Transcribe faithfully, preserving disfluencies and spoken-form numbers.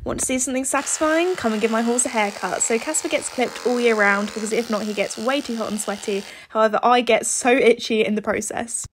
Want to see something satisfying? Come and give my horse a haircut. So Casper gets clipped all year round because if not he gets way too hot and sweaty. However, I get so itchy in the process.